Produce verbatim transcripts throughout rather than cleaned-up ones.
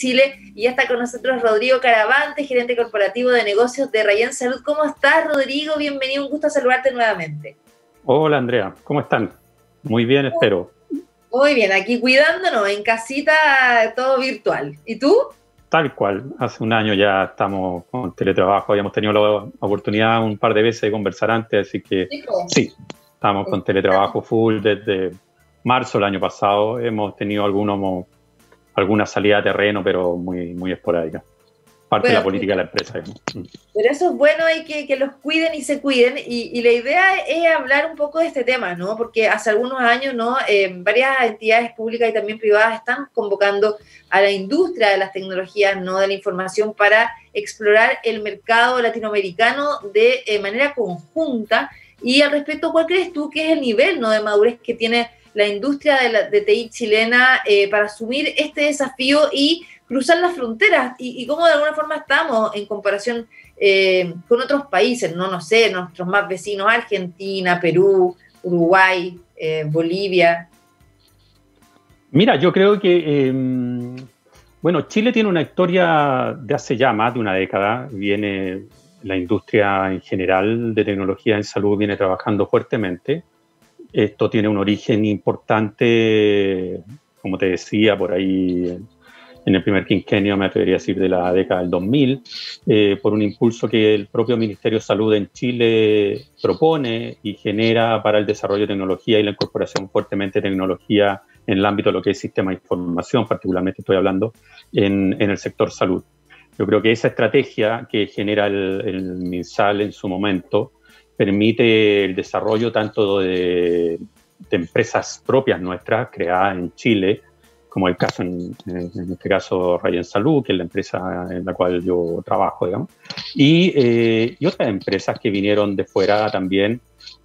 Chile, y ya está con nosotros Rodrigo Caravante, gerente corporativo de negocios de Rayen Salud. ¿Cómo estás, Rodrigo? Bienvenido, un gusto saludarte nuevamente. Hola, Andrea, ¿cómo están? Muy bien, espero. Muy bien, aquí cuidándonos, en casita, todo virtual. ¿Y tú? Tal cual, hace un año ya estamos con teletrabajo, habíamos tenido la oportunidad un par de veces de conversar antes, así que sí, estamos con teletrabajo full desde marzo del año pasado. Hemos tenido algunos, alguna salida a terreno, pero muy, muy esporádica. Parte bueno, de la política de la empresa. Pero eso es bueno, hay que, que los cuiden y se cuiden, y, y la idea es hablar un poco de este tema, ¿no? Porque hace algunos años, ¿no? Eh, varias entidades públicas y también privadas están convocando a la industria de las tecnologías, ¿no? De la información para explorar el mercado latinoamericano de eh, manera conjunta. Y al respecto, ¿cuál crees tú que es el nivel, ¿no? de madurez que tiene la industria de, la, de T I chilena eh, para asumir este desafío y cruzar las fronteras, y, y cómo de alguna forma estamos en comparación eh, con otros países, no no sé, nuestros más vecinos, Argentina, Perú, Uruguay, eh, Bolivia? Mira, yo creo que, eh, bueno, Chile tiene una historia de hace ya más de una década. Viene la industria en general de tecnología en salud, viene trabajando fuertemente. Esto tiene un origen importante, como te decía, por ahí en el primer quinquenio, me atrevería a decir, de la década del dos mil, eh, por un impulso que el propio Ministerio de Salud en Chile propone y genera para el desarrollo de tecnología y la incorporación fuertemente de tecnología en el ámbito de lo que es sistema de información, particularmente estoy hablando, en, en el sector salud. Yo creo que esa estrategia que genera el, el MinSal en su momento permite el desarrollo tanto de, de empresas propias nuestras, creadas en Chile, como el caso, en, en este caso, Rayen Salud, que es la empresa en la cual yo trabajo, digamos, y, eh, y otras empresas que vinieron de fuera también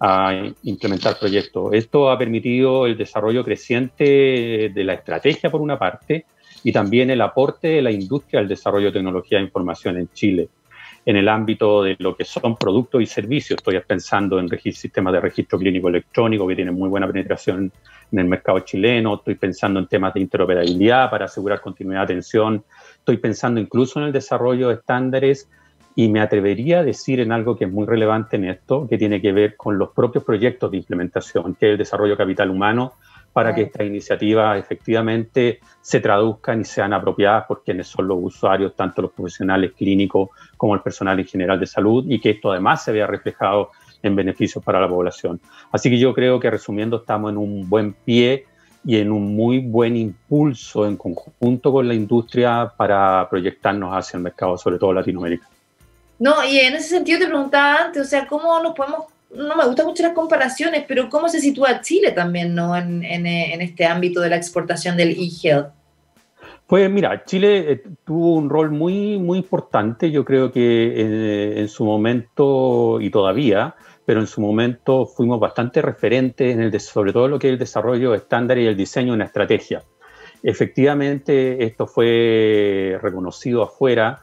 a implementar proyectos. Esto ha permitido el desarrollo creciente de la estrategia, por una parte, y también el aporte de la industria al desarrollo de tecnología de información en Chile, en el ámbito de lo que son productos y servicios. Estoy pensando en sistemas de registro clínico electrónico que tienen muy buena penetración en el mercado chileno. Estoy pensando en temas de interoperabilidad para asegurar continuidad de atención. Estoy pensando incluso en el desarrollo de estándares, y me atrevería a decir en algo que es muy relevante en esto, que tiene que ver con los propios proyectos de implementación, que es el desarrollo de capital humano, para que estas iniciativas efectivamente se traduzcan y sean apropiadas por quienes son los usuarios, tanto los profesionales clínicos como el personal en general de salud, y que esto además se vea reflejado en beneficios para la población. Así que yo creo que, resumiendo, estamos en un buen pie y en un muy buen impulso en conjunto con la industria para proyectarnos hacia el mercado, sobre todo Latinoamérica. No, y en ese sentido te preguntaba antes, o sea, ¿cómo nos podemos, no me gustan mucho las comparaciones, pero cómo se sitúa Chile también, ¿no? en, en, en este ámbito de la exportación del e-health? Pues mira, Chile eh, tuvo un rol muy, muy importante. Yo creo que eh, en su momento, y todavía, pero en su momento fuimos bastante referentes, en el de, sobre todo lo que es el desarrollo de estándares y el diseño de una estrategia. Efectivamente, esto fue reconocido afuera,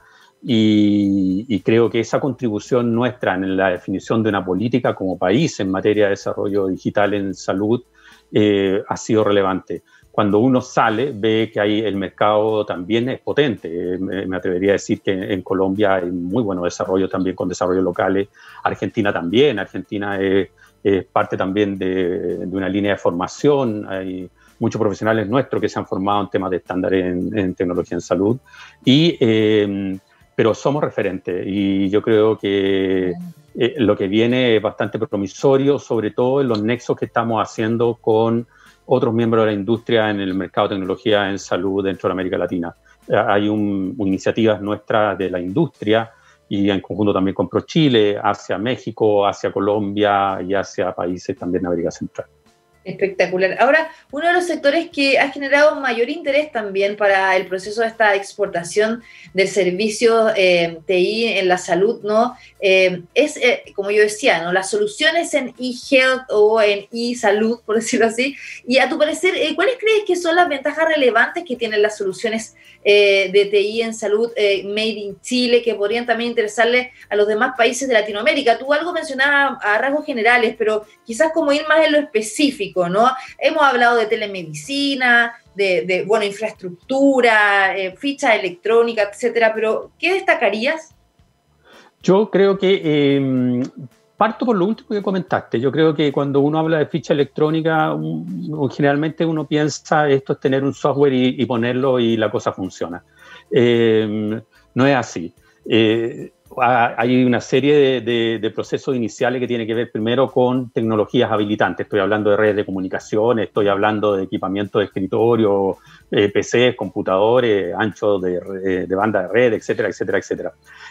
y, y creo que esa contribución nuestra en la definición de una política como país en materia de desarrollo digital en salud eh, ha sido relevante. Cuando uno sale, ve que ahí el mercado también es potente. Me, me atrevería a decir que en Colombia hay muy buenos desarrollos también con desarrollos locales. Argentina también. Argentina es, es parte también de, de una línea de formación. Hay muchos profesionales nuestros que se han formado en temas de estándares en, en tecnología en salud. Y, eh, pero somos referentes, y yo creo que eh, lo que viene es bastante promisorio, sobre todo en los nexos que estamos haciendo con otros miembros de la industria en el mercado de tecnología en salud dentro de América Latina. Hay un, iniciativas nuestras de la industria, y en conjunto también con ProChile, hacia México, hacia Colombia y hacia países también de América Central. Espectacular. Ahora, uno de los sectores que ha generado mayor interés también para el proceso de esta exportación del servicio eh, T I en la salud, ¿no? Eh, es, eh, como yo decía, ¿no? Las soluciones en e-health o en e-salud, por decirlo así. Y a tu parecer, eh, ¿cuáles crees que son las ventajas relevantes que tienen las soluciones eh, de T I en salud eh, made in Chile, que podrían también interesarle a los demás países de Latinoamérica? Tú algo mencionabas a rasgos generales, pero quizás como ir más en lo específico, ¿no? Hemos hablado de telemedicina, de, de bueno, infraestructura, eh, ficha electrónica, etcétera, pero ¿qué destacarías? Yo creo que eh, parto por lo último que comentaste. Yo creo que cuando uno habla de ficha electrónica, un, generalmente uno piensa esto es tener un software y, y ponerlo y la cosa funciona. Eh, no es así. Eh, hay una serie de, de, de procesos iniciales que tienen que ver primero con tecnologías habilitantes. Estoy hablando de redes de comunicación, estoy hablando de equipamiento de escritorio, eh, P Cs, computadores, anchos de, de banda de red, etcétera, etcétera, etcétera.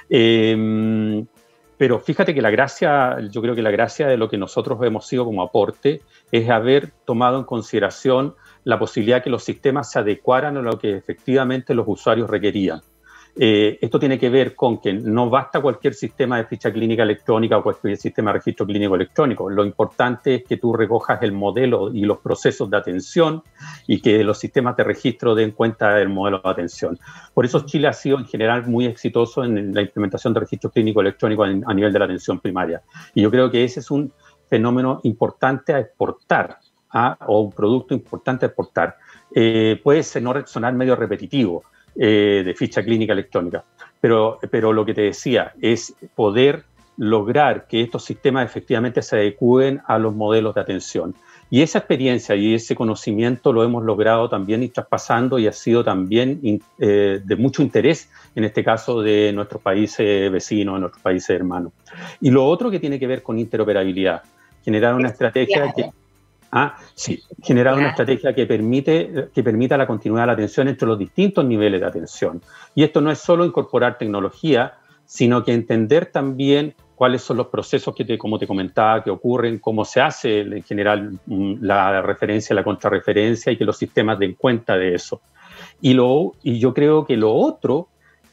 Eh, pero fíjate que la gracia, yo creo que la gracia de lo que nosotros hemos sido como aporte es haber tomado en consideración la posibilidad de que los sistemas se adecuaran a lo que efectivamente los usuarios requerían. Eh, esto tiene que ver con que no basta cualquier sistema de ficha clínica electrónica o cualquier sistema de registro clínico electrónico. Lo importante es que tú recojas el modelo y los procesos de atención y que los sistemas de registro den cuenta del modelo de atención. Por eso Chile ha sido en general muy exitoso en la implementación de registro clínico electrónico a nivel de la atención primaria. Y yo creo que ese es un fenómeno importante a exportar, ¿ah? O un producto importante a exportar. Eh, puede sonar medio repetitivo, Eh, de ficha clínica electrónica. Pero, pero lo que te decía es poder lograr que estos sistemas efectivamente se adecúen a los modelos de atención. Y esa experiencia y ese conocimiento lo hemos logrado también ir traspasando y ha sido también eh, de mucho interés, en este caso, de nuestros países vecinos, de nuestros países hermanos. Y lo otro que tiene que ver con interoperabilidad, generar una estrategia que... Ah, sí, generar una estrategia que, permite, que permita la continuidad de la atención entre los distintos niveles de atención. Y esto no es solo incorporar tecnología, sino que entender también cuáles son los procesos que, te, como te comentaba, que ocurren, cómo se hace en general la referencia, la contrarreferencia y que los sistemas den cuenta de eso. Y, lo, y yo creo que lo otro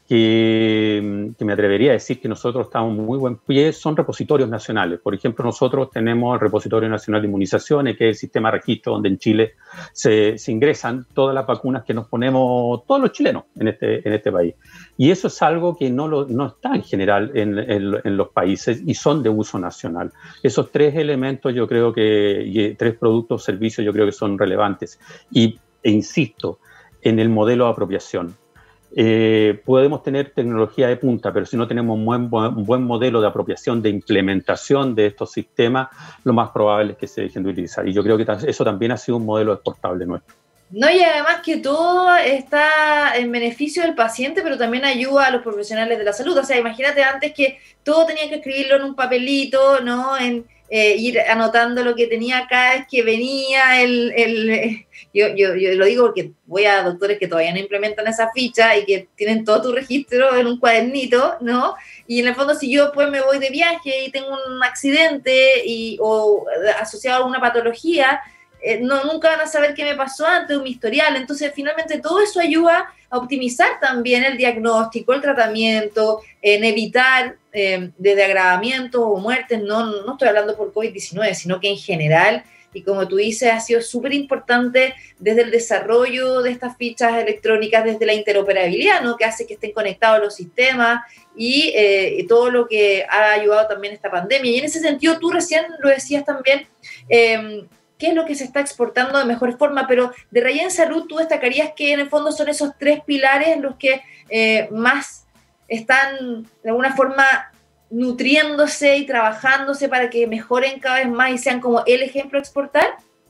que, que me atrevería a decir que nosotros estamos muy buen pie son repositorios nacionales. Por ejemplo, nosotros tenemos el Repositorio Nacional de Inmunizaciones, que es el sistema de registro donde en Chile se, se ingresan todas las vacunas que nos ponemos todos los chilenos en este, en este país. Y eso es algo que no, lo, no está en general en, en, en los países y son de uso nacional. Esos tres elementos yo creo que, y tres productos o servicios yo creo que son relevantes. Y, e insisto, en el modelo de apropiación. Eh, podemos tener tecnología de punta, pero si no tenemos un buen, un buen modelo de apropiación, de implementación de estos sistemas, lo más probable es que se dejen de utilizar. Y yo creo que eso también ha sido un modelo exportable nuestro. No, y además que todo está en beneficio del paciente, pero también ayuda a los profesionales de la salud. O sea, imagínate antes que todo tenía que escribirlo en un papelito, ¿no? En eh, ir anotando lo que tenía cada vez que venía el... el yo, yo, yo lo digo porque voy a doctores que todavía no implementan esa ficha y que tienen todo tu registro en un cuadernito, ¿no? Y en el fondo, si yo después me voy de viaje y tengo un accidente y, o asociado a alguna patología, Eh, no, nunca van a saber qué me pasó antes, un historial. Entonces, finalmente, todo eso ayuda a optimizar también el diagnóstico, el tratamiento, en evitar eh, desde agravamientos o muertes. No, no estoy hablando por COVID diecinueve, sino que en general, y como tú dices, ha sido súper importante desde el desarrollo de estas fichas electrónicas, desde la interoperabilidad, ¿no? Que hace que estén conectados los sistemas y eh, todo lo que ha ayudado también esta pandemia. Y en ese sentido, tú recién lo decías también, eh, qué es lo que se está exportando de mejor forma, pero de Rayén Salud tú destacarías que en el fondo son esos tres pilares los que eh, más están de alguna forma nutriéndose y trabajándose para que mejoren cada vez más y sean como el ejemplo a exportar.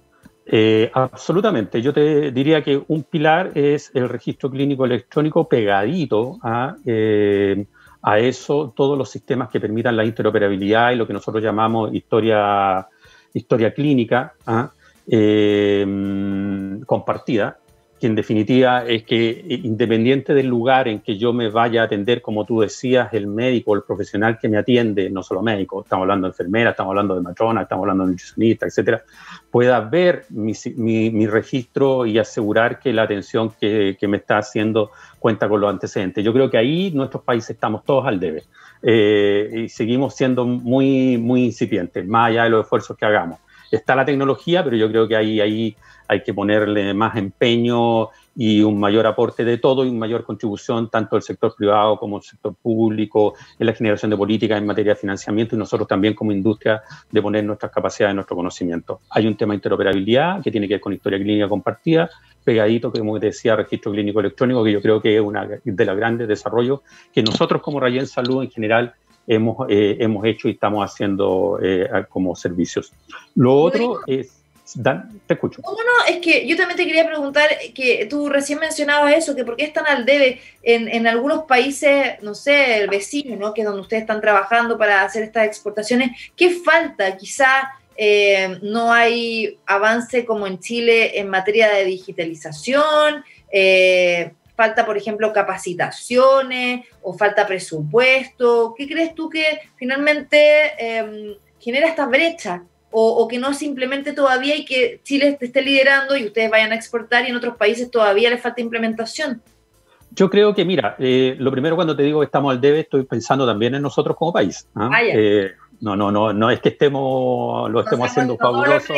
Eh, absolutamente. Yo te diría que un pilar es el registro clínico electrónico pegadito a, eh, a eso, todos los sistemas que permitan la interoperabilidad y lo que nosotros llamamos historia historia clínica ¿ah? eh, compartida, que en definitiva es que independiente del lugar en que yo me vaya a atender, como tú decías, el médico, el profesional que me atiende, no solo médico, estamos hablando de enfermera, estamos hablando de matrona, estamos hablando de nutricionista, etcétera, pueda ver mi, mi, mi registro y asegurar que la atención que, que me está haciendo cuenta con los antecedentes. Yo creo que ahí nuestros países estamos todos al debe. Eh, y seguimos siendo muy, muy incipientes, más allá de los esfuerzos que hagamos. está la tecnología, pero yo creo que ahí, ahí hay que ponerle más empeño y un mayor aporte de todo y una mayor contribución tanto del sector privado como del sector público en la generación de políticas en materia de financiamiento y nosotros también como industria de poner nuestras capacidades, nuestro conocimiento. Hay un tema de interoperabilidad que tiene que ver con historia clínica compartida, pegadito, como te decía, registro clínico electrónico, que yo creo que es uno de los grandes desarrollos que nosotros como Rayen Salud en general hemos, eh, hemos hecho y estamos haciendo eh, como servicios. Lo otro es... Dan, te escucho. No, no, es que yo también te quería preguntar que tú recién mencionabas eso, que por qué están al debe en, en algunos países, no sé, el vecino, ¿no? Que es donde ustedes están trabajando para hacer estas exportaciones. ¿Qué falta? Quizá eh, no hay avance como en Chile en materia de digitalización, eh, falta, por ejemplo, capacitaciones o falta presupuesto. ¿Qué crees tú que finalmente eh, genera esta brecha? O, o que no simplemente todavía y que Chile te esté liderando y ustedes vayan a exportar y en otros países todavía les falta implementación? Yo creo que, mira, eh, lo primero cuando te digo que estamos al debe, estoy pensando también en nosotros como país. ¿eh? Ah, eh, no, no, no, no es que estemos, lo estemos no haciendo fabuloso.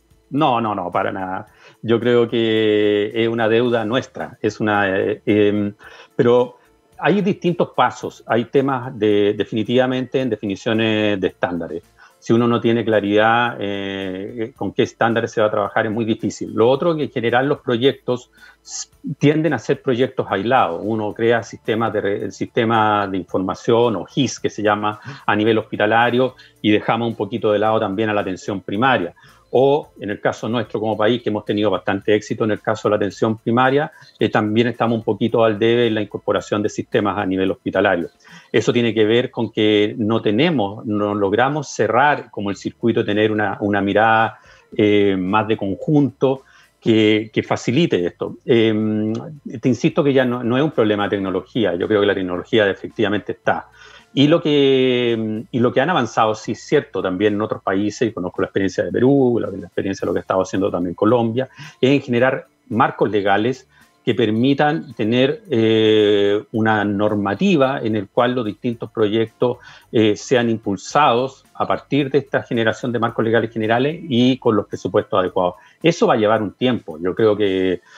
No, no, no, para nada. Yo creo que es una deuda nuestra, es una, eh, eh, pero hay distintos pasos, hay temas de, definitivamente en definiciones de estándares. Si uno no tiene claridad eh, con qué estándares se va a trabajar, es muy difícil. Lo otro es que en general los proyectos tienden a ser proyectos aislados. Uno crea sistemas de, sistemas de información o G I S, que se llama a nivel hospitalario, y dejamos un poquito de lado también a la atención primaria. O en el caso nuestro como país, que hemos tenido bastante éxito en el caso de la atención primaria, eh, también estamos un poquito al debe en la incorporación de sistemas a nivel hospitalario. Eso tiene que ver con que no tenemos, no logramos cerrar como el circuito, tener una, una mirada eh, más de conjunto que, que facilite esto. Eh, te insisto que ya no, no es un problema de tecnología, yo creo que la tecnología efectivamente está. Y lo, que, y lo que han avanzado, sí es cierto, también en otros países, y conozco la experiencia de Perú, la, la experiencia de lo que ha estado haciendo también Colombia, es en generar marcos legales que permitan tener eh, una normativa en el cual los distintos proyectos eh, sean impulsados a partir de esta generación de marcos legales generales y con los presupuestos adecuados. Eso va a llevar un tiempo. Yo creo que eh,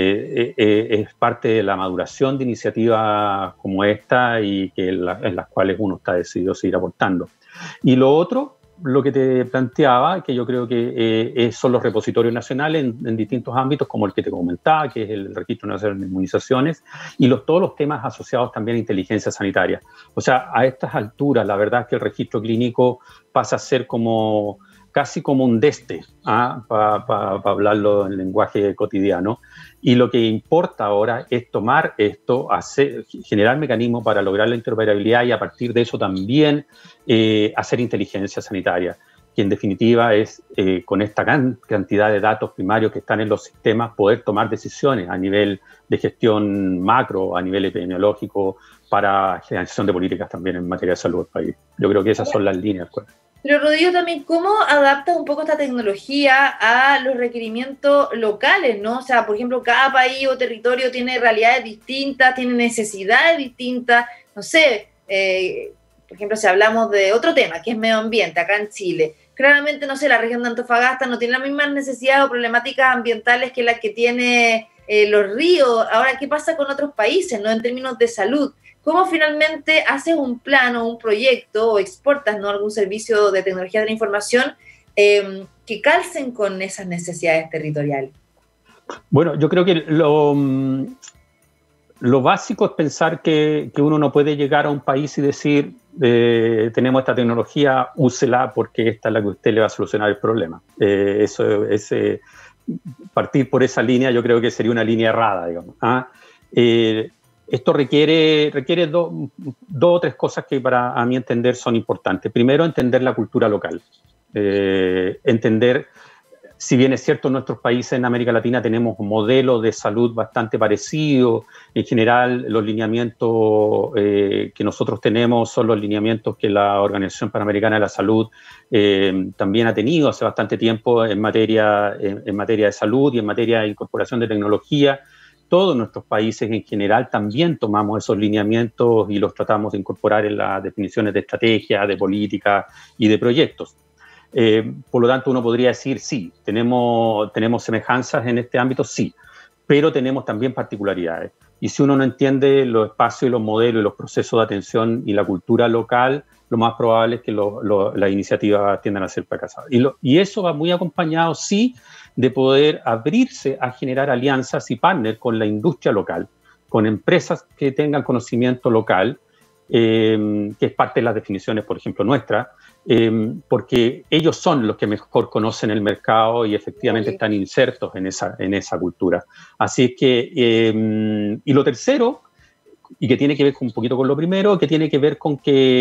eh, es parte de la maduración de iniciativas como esta y que en, la, en las cuales uno está decidido a seguir aportando. Y lo otro, lo que te planteaba, que yo creo que eh, son los repositorios nacionales en, en distintos ámbitos, como el que te comentaba, que es el Registro Nacional de Inmunizaciones, y los, todos los temas asociados también a inteligencia sanitaria. O sea, a estas alturas, la verdad es que el registro clínico pasa a ser como casi como un deste, ¿ah? para pa, pa hablarlo en lenguaje cotidiano. Y lo que importa ahora es tomar esto, hacer, generar mecanismos para lograr la interoperabilidad y a partir de eso también eh, hacer inteligencia sanitaria, que en definitiva es eh, con esta gran cantidad de datos primarios que están en los sistemas poder tomar decisiones a nivel de gestión macro, a nivel epidemiológico, para generación de políticas también en materia de salud del país. Yo creo que esas son las líneas. Pero Rodrigo, también, ¿cómo adapta un poco esta tecnología a los requerimientos locales, no? O sea, por ejemplo, cada país o territorio tiene realidades distintas, tiene necesidades distintas, no sé, eh, por ejemplo, si hablamos de otro tema, que es medio ambiente, acá en Chile, claramente, no sé, la región de Antofagasta no tiene las mismas necesidades o problemáticas ambientales que las que tiene eh, los ríos. Ahora, ¿qué pasa con otros países, no? En términos de salud. ¿Cómo finalmente haces un plan o un proyecto o exportas, ¿no?, algún servicio de tecnología de la información eh, que calcen con esas necesidades territoriales? Bueno, yo creo que lo, lo básico es pensar que, que uno no puede llegar a un país y decir eh, tenemos esta tecnología, úsela porque esta es la que usted le va a solucionar el problema. Eh, eso es eh, partir por esa línea, yo creo que sería una línea errada, digamos. ¿ah? Eh, Esto requiere, requiere dos do o tres cosas que para a mi entender son importantes. Primero, entender la cultura local. Eh, entender, si bien es cierto, en nuestros países en América Latina tenemos modelos de salud bastante parecidos. En general, los lineamientos eh, que nosotros tenemos son los lineamientos que la Organización Panamericana de la Salud eh, también ha tenido hace bastante tiempo en materia, en, en materia de salud y en materia de incorporación de tecnología. Todos nuestros países en general también tomamos esos lineamientos y los tratamos de incorporar en las definiciones de estrategia, de política y de proyectos. Eh, por lo tanto, uno podría decir, sí, tenemos, tenemos semejanzas en este ámbito, sí, pero tenemos también particularidades. Y si uno no entiende los espacios y los modelos y los procesos de atención y la cultura local, lo más probable es que lo, lo, las iniciativas tiendan a ser fracasadas. Y, lo, y eso va muy acompañado, sí, de poder abrirse a generar alianzas y partners con la industria local, con empresas que tengan conocimiento local, eh, que es parte de las definiciones, por ejemplo, nuestras, eh, porque ellos son los que mejor conocen el mercado y efectivamente sí. están insertos en esa, en esa cultura. Así es que, eh, y lo tercero, y que tiene que ver con, un poquito con lo primero, que tiene que ver con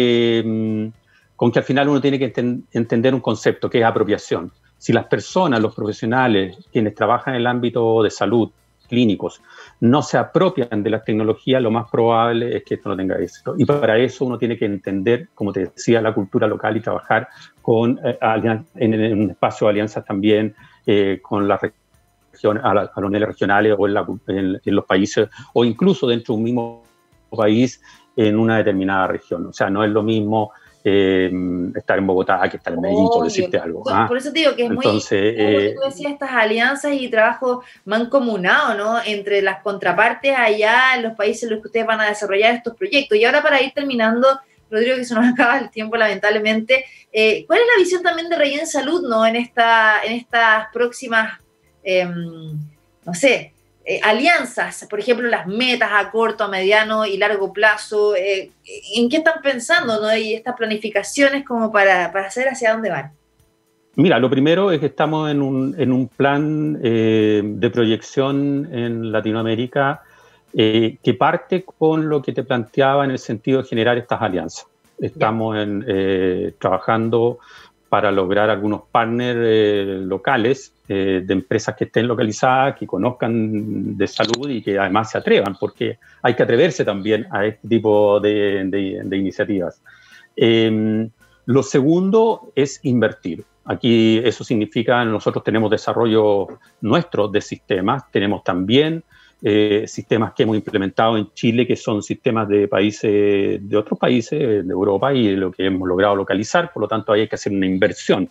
que, con que al final uno tiene que enten, entender un concepto que es apropiación. Si las personas, los profesionales, quienes trabajan en el ámbito de salud, clínicos, no se apropian de las tecnologías, lo más probable es que esto no tenga éxito. Y para eso uno tiene que entender, como te decía, la cultura local y trabajar con, eh, en, en un espacio de alianzas también eh, con las regiones, a, la, a los niveles regionales o en, la, en, en los países, o incluso dentro de un mismo país en una determinada región. O sea, no es lo mismo eh, estar en Bogotá que estar en Medellín, por decirte algo. Por, ¿ah? por eso te digo que es Entonces, muy, eh, tú decías, estas alianzas y trabajo mancomunado, ¿no? Entre las contrapartes allá en los países en los que ustedes van a desarrollar estos proyectos. Y ahora, para ir terminando, Rodrigo, que se nos acaba el tiempo lamentablemente, eh, ¿cuál es la visión también de Rayen Salud, ¿no? En, esta, en estas próximas, eh, no sé, Eh, alianzas, por ejemplo, las metas a corto, a mediano y largo plazo, eh, ¿en qué están pensando, ¿no? Y estas planificaciones como para, para saber hacia dónde van? Mira, lo primero es que estamos en un, en un plan eh, de proyección en Latinoamérica eh, que parte con lo que te planteaba en el sentido de generar estas alianzas. Estamos en, eh, trabajando para lograr algunos partners eh, locales eh, de empresas que estén localizadas, que conozcan de salud y que además se atrevan, porque hay que atreverse también a este tipo de, de, de iniciativas. Eh, lo segundo es invertir. Aquí eso significa, nosotros tenemos desarrollo nuestro de sistemas, tenemos también eh, sistemas que hemos implementado en Chile, que son sistemas de países, de otros países de Europa y lo que hemos logrado localizar, por lo tanto ahí hay que hacer una inversión.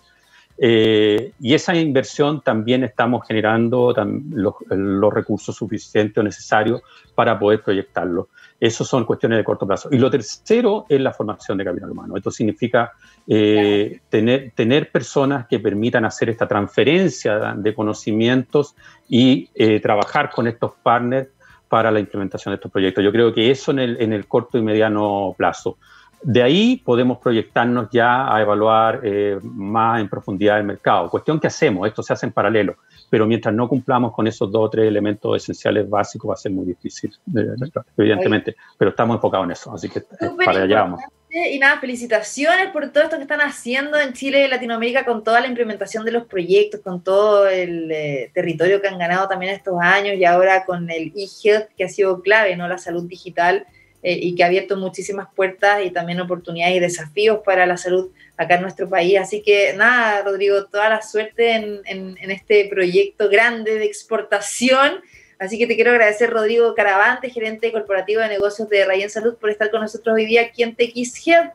Eh, y esa inversión también estamos generando tam, los, los recursos suficientes o necesarios para poder proyectarlo. Eso son cuestiones de corto plazo. Y lo tercero es la formación de capital humano. Esto significa eh, tener, tener personas que permitan hacer esta transferencia de conocimientos y eh, trabajar con estos partners para la implementación de estos proyectos. Yo creo que eso en el, en el corto y mediano plazo. De ahí podemos proyectarnos ya a evaluar eh, más en profundidad el mercado. Cuestión que hacemos, esto se hace en paralelo, pero mientras no cumplamos con esos dos o tres elementos esenciales básicos va a ser muy difícil, evidentemente, pero estamos enfocados en eso, así que eh, para allá vamos. Y nada, felicitaciones por todo esto que están haciendo en Chile y Latinoamérica con toda la implementación de los proyectos, con todo el eh, territorio que han ganado también estos años y ahora con el e-health que ha sido clave, ¿no? La salud digital. Eh, y que ha abierto muchísimas puertas y también oportunidades y desafíos para la salud acá en nuestro país. Así que nada, Rodrigo, toda la suerte en, en, en este proyecto grande de exportación. Así que te quiero agradecer, Rodrigo Caravante, gerente corporativo de negocios de Rayen Salud, por estar con nosotros hoy día aquí en T X Health.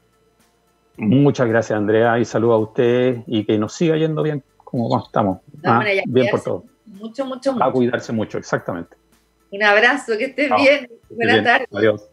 Muchas gracias, Andrea, y saludos a ustedes y que nos siga yendo bien como estamos. No, ah, bueno, bien por todo. Mucho, mucho, mucho. A cuidarse mucho, exactamente. Un abrazo, que estés no, bien. Buenas bien. tardes. Adiós.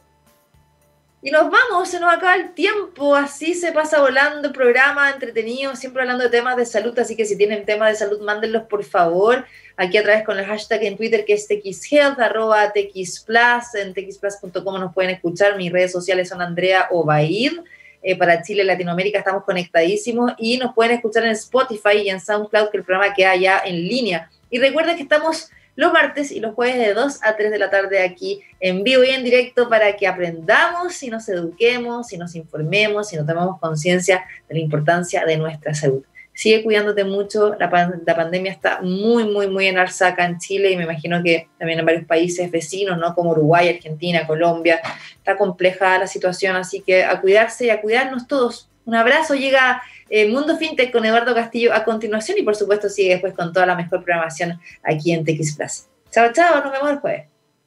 Y nos vamos, se nos acaba el tiempo, así se pasa volando el programa, entretenido, siempre hablando de temas de salud, así que si tienen temas de salud, mándenlos por favor, aquí a través con el hashtag en Twitter que es TXHealth, arroba TXplus, en t x plus punto com nos pueden escuchar, mis redes sociales son Andrea Obaid, eh, para Chile y Latinoamérica estamos conectadísimos y nos pueden escuchar en Spotify y en SoundCloud, que el programa queda ya en línea. Y recuerden que estamos los martes y los jueves de dos a tres de la tarde aquí en vivo y en directo para que aprendamos y nos eduquemos y nos informemos y nos tomemos conciencia de la importancia de nuestra salud. Sigue cuidándote mucho, la, pan- la pandemia está muy, muy, muy en alza acá en Chile y me imagino que también en varios países vecinos, ¿no? Como Uruguay, Argentina, Colombia. Está compleja la situación, así que a cuidarse y a cuidarnos todos. Un abrazo, llega eh, Mundo Fintech con Eduardo Castillo a continuación y por supuesto sigue después con toda la mejor programación aquí en T X Plus. Chao, chao, nos vemos el jueves.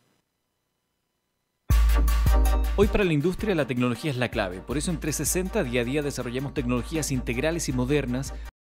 Hoy para la industria la tecnología es la clave, por eso en trescientos sesenta día a día desarrollamos tecnologías integrales y modernas